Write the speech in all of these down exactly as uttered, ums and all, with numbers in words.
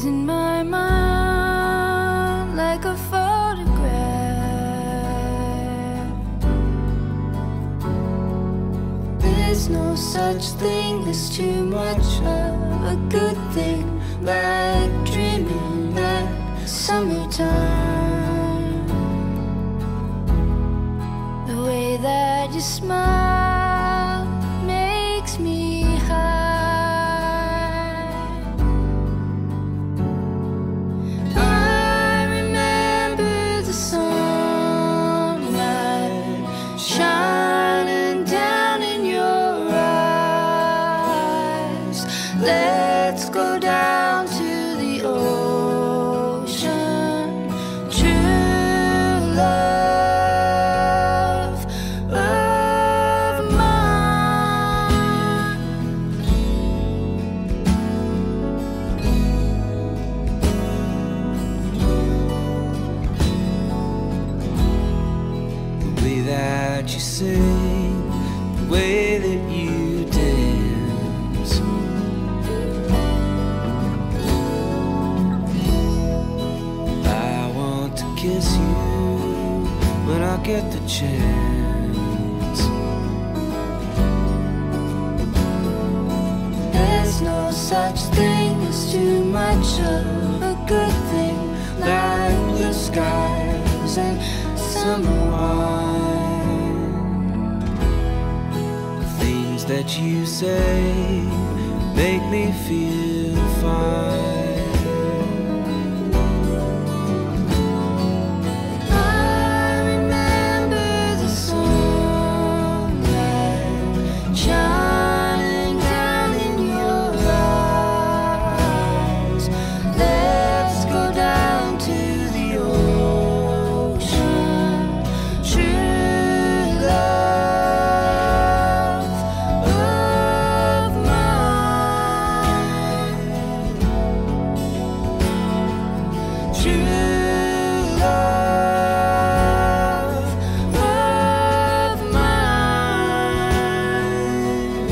in my mind like a photograph. There's no such thing as too much of a good thing, like dreaming like summertime. The way that you smile makes me high. I remember the sunlight shining down in your eyes. Let's go down to the ocean. True love of mine. The way that you sing, the way that you dance, I want to kiss you when I get the chance. There's no such thing as too much of a good thing, like blue skies and summer wine. The things that you say make me feel fine. I remember the sunlight shining down in your eyes. Let's go down to the ocean. True love of mine. True love of mine.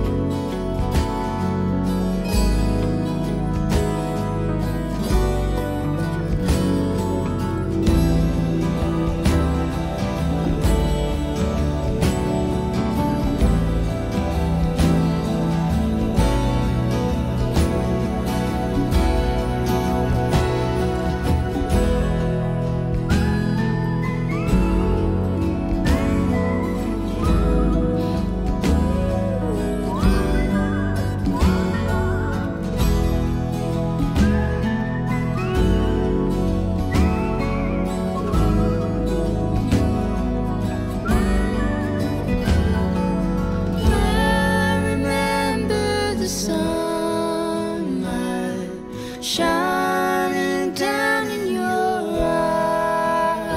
I remember the sunlight shining down in your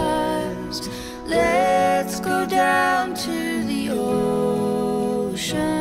eyes. Let's go down to the ocean.